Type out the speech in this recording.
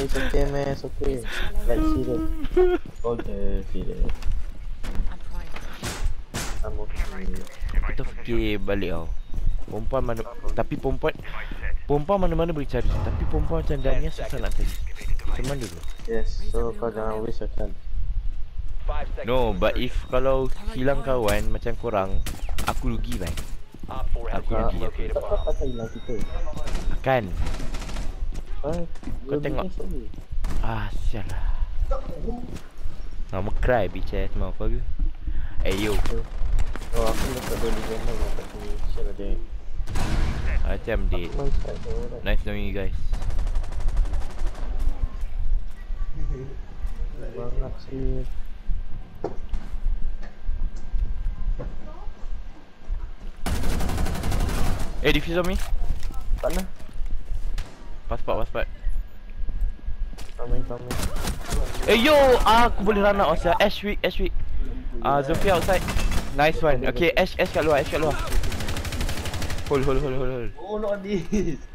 it's okay man, it's okay. Like serious. Okay, serious. I'm okay. Kita fikir balik tau. Perempuan mana, tapi perempuan mana-mana boleh cari. Tapi perempuan macam Dania susah nak cari. Macam mana dulu? Yes, so kau jangan waste your time. No, but if kalau hilang kawan macam korang, aku rugi bang. Aku rugi. Kau pasal hilang kita. Kan? Kau tengok. Sial lah. Nama cry bitch semua apa ke? Yo. Oh, aku letak dulu jangan tapi share ada. Macam dead. Nice knowing you guys. Banget sih. Defuse on me. Tak nak. Passport. Coming. Yo, aku boleh run out Osya. Ash weak. Zofia outside. Nice one. Okay, Ash kat luar. Hold. Oh, not this.